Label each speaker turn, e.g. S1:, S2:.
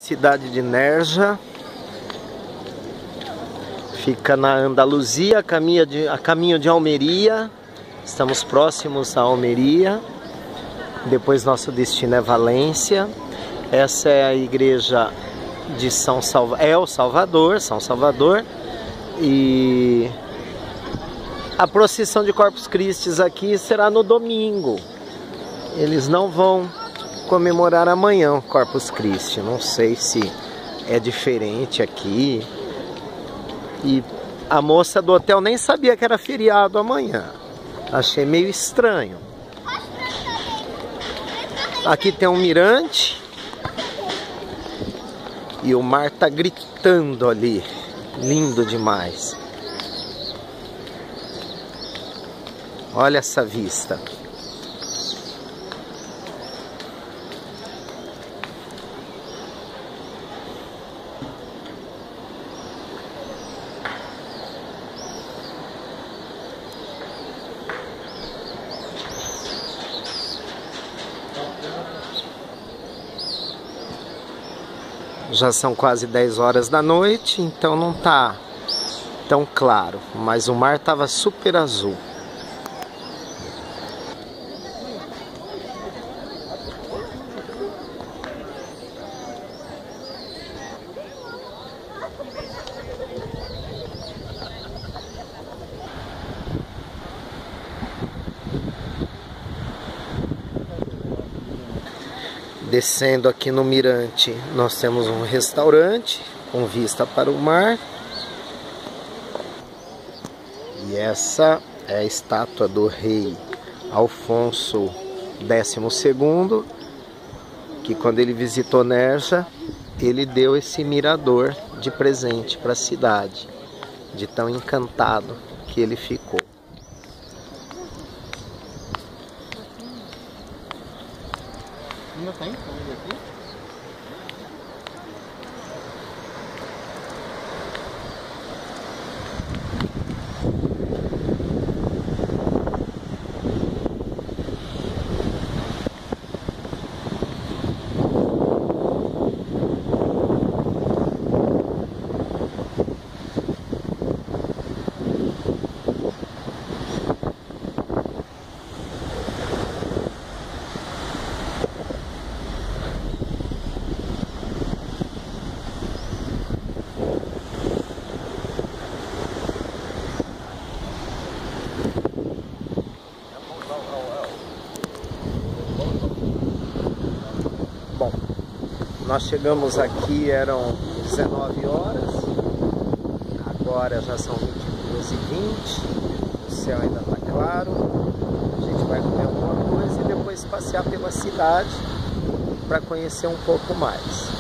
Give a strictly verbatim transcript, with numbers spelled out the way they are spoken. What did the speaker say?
S1: cidade de Nerja. Fica na Andaluzia, a caminho de, a caminho de Almeria. Estamos próximos a Almeria. Depois nosso destino é Valência. Essa é a igreja de São Salvador, é o Salvador, São Salvador. E a procissão de Corpus Christi aqui será no domingo. Eles não vão comemorar amanhã o Corpus Christi. Não sei se é diferente aqui. E a moça do hotel nem sabia que era feriado amanhã. Achei meio estranho. Aqui tem um mirante. E o mar tá gritando ali. Lindo demais. Olha essa vista. Já são quase dez horas da noite, então não tá tão claro, mas o mar estava super azul. Descendo aqui no mirante, nós temos um restaurante com vista para o mar. E essa é a estátua do rei Alfonso décimo segundo, que quando ele visitou Nerja, ele deu esse mirador de presente para a cidade, de tão encantado que ele ficou.
S2: Ainda tá em fundo aqui?
S1: Bom, nós chegamos aqui, eram dezenove horas, agora já são vinte e duas e vinte, o céu ainda está claro. A gente vai comer alguma coisa e depois passear pela cidade para conhecer um pouco mais.